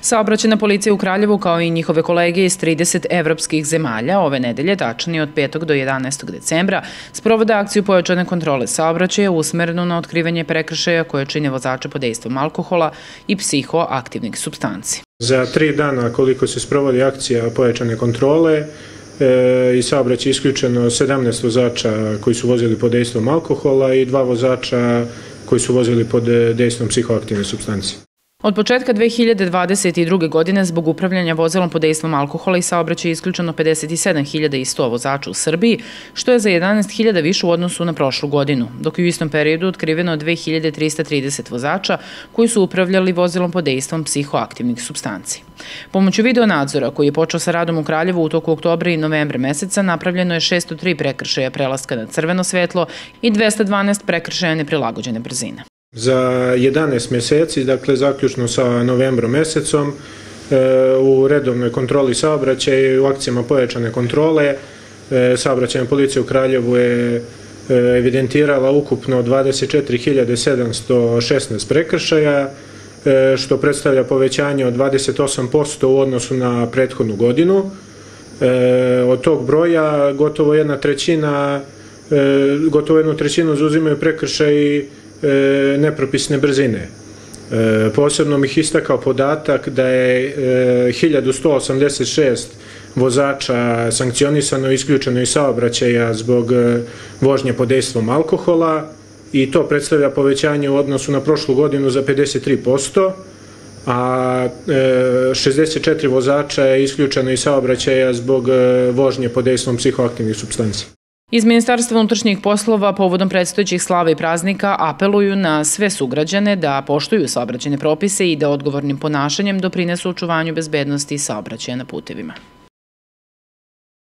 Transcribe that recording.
Saobraćajna policija u Kraljevu, kao i njihove kolege iz 30 evropskih zemalja, ove nedelje, tačnije od 5. do 11. decembra, sprovode akciju pojačane kontrole saobraćaja usmerenu na otkrivanje prekršaja koje čine vozače pod dejstvom alkohola i psihoaktivnih supstanci. Za 3 dana koliko se sprovodi akcija pojačane kontrole i saobraćaj isključeno 17 vozača koji su vozili pod dejstvom alkohola i 2 vozača koji su vozili pod dejstvom psihoaktivne supstanci. Od početka 2022. godine zbog upravljanja vozilom pod dejstvom alkohola i saobraćaja je isključeno 57.100 vozača u Srbiji, što je za 11.000 više u odnosu na prošlu godinu, dok je u istom periodu otkriveno 2.330 vozača koji su upravljali vozilom pod dejstvom psihoaktivnih supstanci. Pomoću videonadzora koji je počeo sa radom u Kraljevu u toku oktobra i novembra meseca napravljeno je 603 prekršaja prelaska na crveno svetlo i 212 prekršaja neprilagođene brzine. Za 11 meseci, dakle zaključno sa novembrom mesecom, u redovnoj kontroli saobraćaja i u akcijama pojačane kontrole, saobraćajna policija u Kraljevu je evidentirala ukupno 24.716 prekršaja, što predstavlja povećanje od 28% u odnosu na prethodnu godinu. Od tog broja gotovo jednu trećinu zauzimaju prekršaji nepropisne brzine. Posebno bih istakao podatak da je 1186 vozača sankcionisano i isključeno iz saobraćaja zbog vožnje pod dejstvom alkohola i to predstavlja povećanje u odnosu na prošlu godinu za 53%, a 64 vozača je isključeno iz saobraćaja zbog vožnje pod dejstvom psihoaktivnih supstanci. Iz Ministarstva unutrašnjih poslova povodom predstojećih slava i praznika apeluju na sve sugrađane da poštuju saobraćajne propise i da odgovornim ponašanjem doprinesu očuvanju bezbednosti saobraćaja na putevima.